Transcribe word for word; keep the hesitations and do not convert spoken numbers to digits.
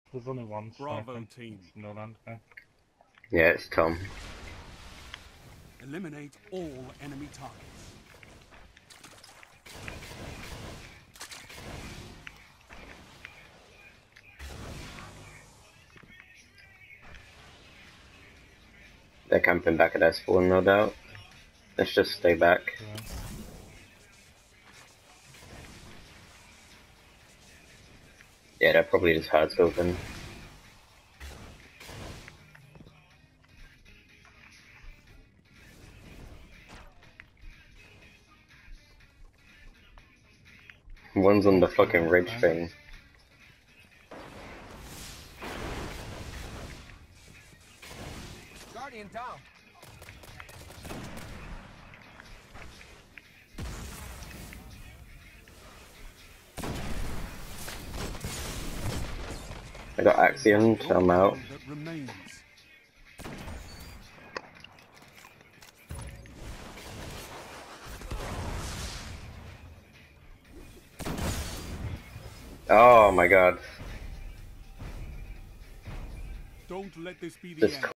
There's only one Bravo sniping. team. It's no land guy. Yeah, it's Tom. Eliminate all enemy targets. They're camping back at S four, no doubt. Let's just stay back. Yeah. Yeah, they're probably just hearts open. One's on the fucking ridge thing. Guardian down. I got Axiom, so I'm out. That remains. Oh my god. Don't let this be the Just end.